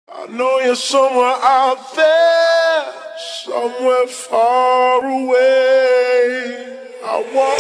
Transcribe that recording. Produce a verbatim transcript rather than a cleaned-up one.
I know you're somewhere out there, somewhere far away. I want